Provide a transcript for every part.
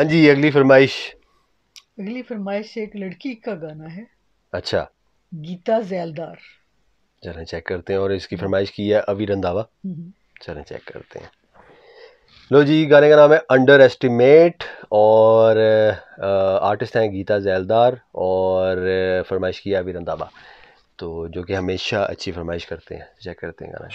हाँ जी, अगली फरमाइश एक लड़की का गाना है। अच्छा, गीता ज़ैलदार। चलें चेक करते हैं। और इसकी फरमाइश की है अवी रंधावा। चलें चेक करते हैं। लो जी, गाने का नाम है अंडर एस्टिमेट और आर्टिस्ट हैं गीता ज़ैलदार और फरमाइश की है अवी रंधावा, तो जो कि हमेशा अच्छी फरमाइश करते हैं। चेक करते हैं गाना।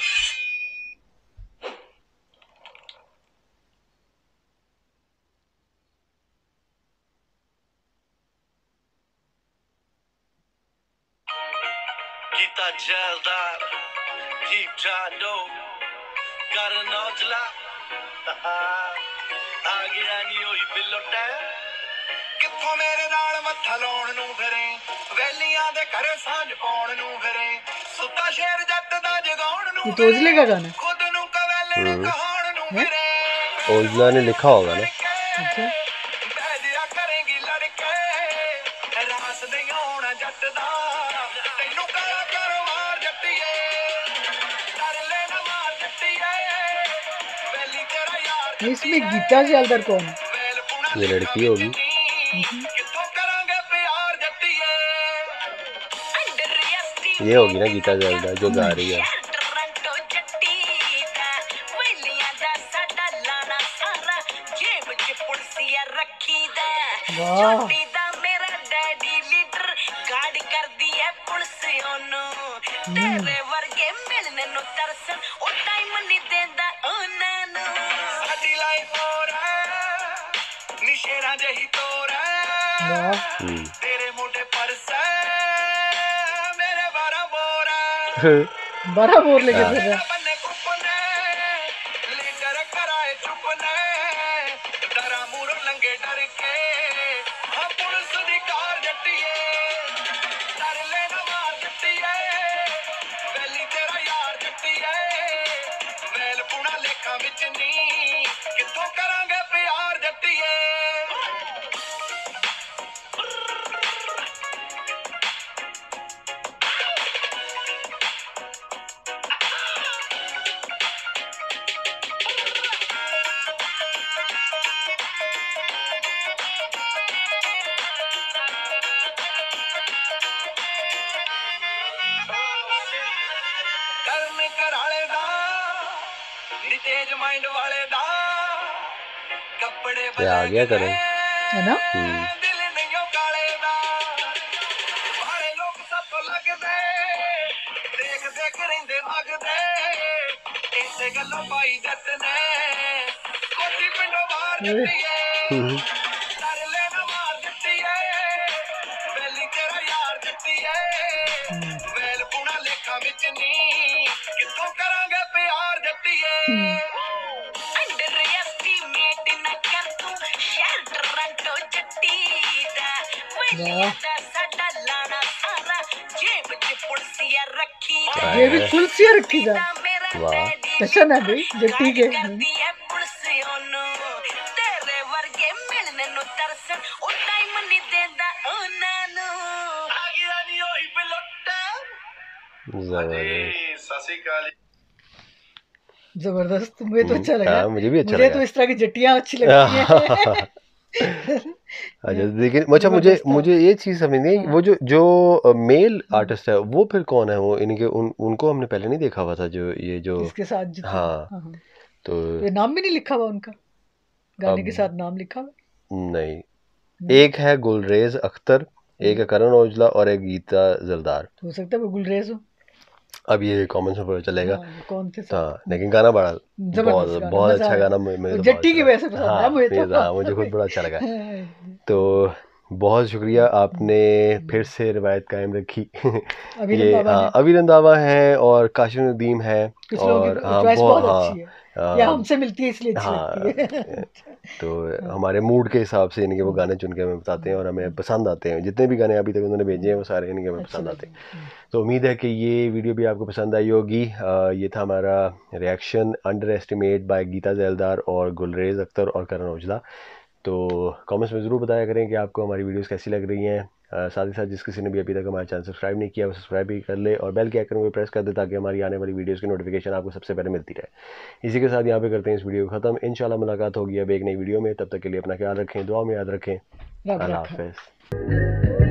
गीता ज़ैलदार, डीप जानो, ਕਰਨ ਔਜਲਾ ਆ ਗਿਆ ਨੀ ਹੋਈ ਬਿੱਲੋ ਟਾਈਮ ਕਿੱਥੋਂ ਮੇਰੇ ਨਾਲ ਮੱਥਾ ਲਾਉਣ ਨੂੰ ਫਿਰੇ ਵੈਲੀਆਂ ਦੇ ਘਰੇ ਸਾਂਝ ਪਾਉਣ ਨੂੰ ਫਿਰੇ ਸੁੱਤਾ ਸ਼ੇਰ ਜੱਟ ਦਾ ਜਗਾਉਣ ਨੂੰ तो ओजले का गाना खुद ਨੂੰ ਕਵੇਲੇ ਨੂੰ ਕਹਾਉਣ ਨੂੰ ਫਿਰੇ ओजला ने लिखा होगा ना। अच्छा, ਬੈਜਿਆ ਕਰੇਂਗੀ ਲੜਕੇ ਰਾਸ ਨਹੀਂ ਆਉਣਾ ਜੱਟ ਦਾ ਤੈਨੂੰ ਕਾਲਾ ਕਰਵਾਰ ਜੱਟੀਏ ਕਰ ਲੈ ਨਾ ਮਾਰ ਜੱਟੀਏ ਵੈਲੀ ਤੇਰਾ ਯਾਰ इसमें गीता ज़ैलदार कौन है? ये लड़की होगी। ये होगी ना गीता ज़ैलदार जो गा रही है। वाह, तेरे वर्गे मिलने नु तरसन ओ टाइम नहीं देंदा ਉਹਨਾਂ ਨੂੰ ਸਾਡੀ ਲਾਈਫ ਹੋਰ ਹੈ ਨਿਸ਼ੇਰਾ ਜਹੀ ਤੋਰ ਹੈ वाह। तेरे मोटे परस है मेरे 12 बोर है बड़ा बोर लेके फिर रहा है। बन्ने कुपने लीडर कराए चुपने डरा मूरो लंगे डर के हम पुलिस दी कार जट्टीए डर ले ना मार जट्टीए वैली तेरा यार जट्टीए वैल पुना लेखा विच नी किथों करांगे प्यार जट्टीए करन कराले दा नी तेज माइंड वाले दा कपड़े ये आ गया करण। है ना? दिल नहीं काले दा वाले लोग सब लगदे देख देख रहिंदे मगदे इसे गल्लों पाई जट ने कोठी पिंडों बाहर जट्टीए डर ले ना मार जट्टीए वैली तेरा यार जट्टीए वैल पुना लेखा विच नी किथों करांगे प्यार जट्टीए अंडर एस्टीमेट ना कर तू शहर टोरंटो जट्टी दा वैली दा साडा लाना सारा जेब च पुलसिया रखी ये भी पुलसिया रखी था। वाह। अच्छा ना भाई, जट्टी के। तेरे वर्गे मिलने नु तरसन ओ टाइम नहीं देंदा ਉਹਨਾਂ ਨੂੰ ਆ ਗਿਆ ਨੀ ਹੋਈ ਬਿਲੋਟਾ जबरदस्त। ससिकाली जबरदस्त, मुझे तो अच्छा लगा। हाँ, मुझे भी अच्छा मुझे लगा। तो इस तरह की जट्टियां अच्छी लगती हैं। अच्छा, लेकिन अच्छा मुझे जबरदस्त था। मुझे ये चीज़ समझ नहीं आई, हाँ। वो जो मेल आर्टिस्ट है वो फिर कौन है? वो इनके उनको हमने पहले नहीं देखा हुआ था, जो ये जो इसके साथ जो था। हाँ, हाँ, हाँ। तो ये नाम भी नहीं लिखा हुआ उनका, गाने के अब साथ नाम लिखा हुआ नहीं, नहीं। एक है गुलरेज अख्तर, एक है करण औजला और एक गीता ज़रदार। हो सकता है वो गुलरेज हो। अब ये कमेंट्स में पता चलेगा। हाँ, कौन थे सब? हाँ, लेकिन गाना बड़ा जबरदस्त बहुत गाना, बहुत मजा अच्छा आया। गाना, मुझे वो तो जट्टी की बहुत वजह से अच्छा पसंद लगा। आया मुझे तो। हाँ, मुझे खुद बड़ा अच्छा लगा। तो बहुत शुक्रिया, आपने फिर से रिवायत कायम रखी। अभी ये रंधावा हाँ, ने। अभी रंधावा हैं और काशिफ नदीम है कुछ लोगों और की हाँ चॉइस बहुत बहुत अच्छी है, या हमसे मिलती है इसलिए अच्छी हाँ, लगती है। तो हमारे मूड के हिसाब से इनके वो गाने चुन के हमें बताते हैं और हमें पसंद आते हैं। जितने भी गाने अभी तक उन्होंने भेजे हैं वो सारे इनके हमें अच्छे पसंद आते लगे। हैं। तो उम्मीद है कि ये वीडियो भी आपको पसंद आई होगी। ये था हमारा reaction underestimate by Geeta Zaildar और गुलरेज अख्तर और करण औजला। तो कमेंट्स में ज़रूर बताया करें कि आपको हमारी वीडियोस कैसी लग रही हैं। साथ ही साथ जिस किसी ने भी अभी तक हमारे चैनल सब्सक्राइब नहीं किया वो सब्सक्राइब भी कर ले और बेल के आइकन को प्रेस कर दे ताकि हमारी आने वाली वीडियोस की नोटिफिकेशन आपको सबसे पहले मिलती रहे। इसी के साथ यहाँ पे करते हैं इस वीडियो को ख़त्म। इंशाल्लाह मुलाकात होगी अब एक नई वीडियो में, तब तक के लिए अपना ख्याल रखें, दुआ में याद रखें। अल्लाह हाफ़िज़।